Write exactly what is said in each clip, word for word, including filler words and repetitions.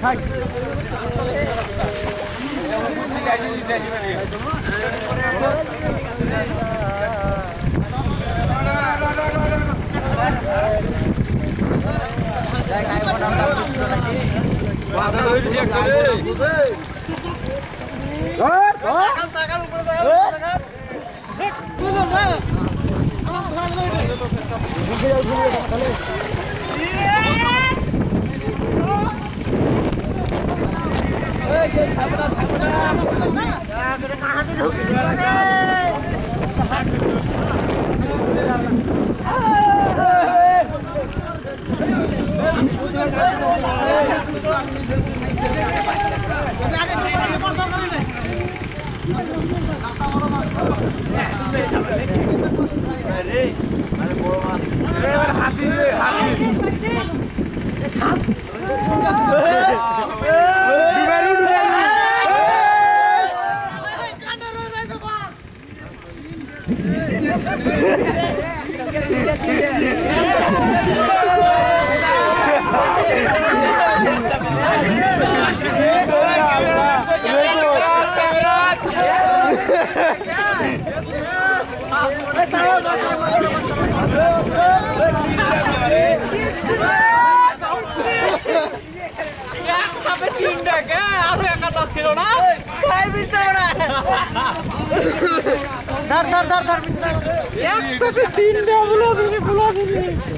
धर धर धर धर एक से तीन डबल होगी बुला दूंगी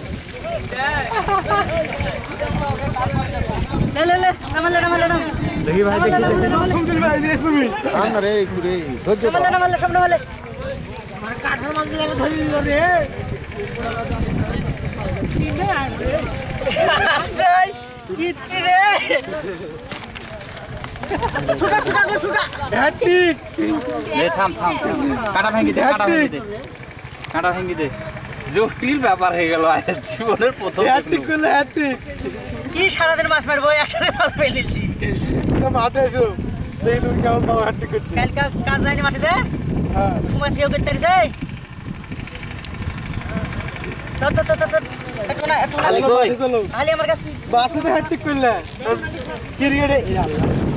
ले ले ले नमल ले नमल ले नमल देखिए भाई देखिए सुन भाई देख सुन हां रे कुरे नमल ले नमल ले सब नमल ले मार काठर मान दिया धरी रे तीन आ रे जय कितनी रे सुगा सुगा ले सुगा हैट्रिक ले থাম থাম কাটা ভাঙি দে কাটা ভাঙি দে কাটা ভাঙি দে জটিল ব্যাপার হয়ে গেল আজ জীবনের প্রথম हैट्रिक করলে हैट्रिक কি সারা দিন মাছ মারবো একসাথে মাছ পেয়ে নিচ্ছি তো মাঠে এসো দেখ তুমি কেমন পাও हैट्रिक করতে কালকে কাজ যায়নি মাঠে যে হ্যাঁ মাছ কেউ করতে রিছে তো তো তো তো একটু না একটু না চলো খালি আমার কাছে বাসে हैट्रिक করলে ক্রিকেটে